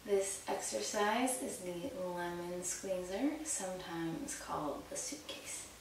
This exercise is the lemon squeezer, sometimes called the suitcase.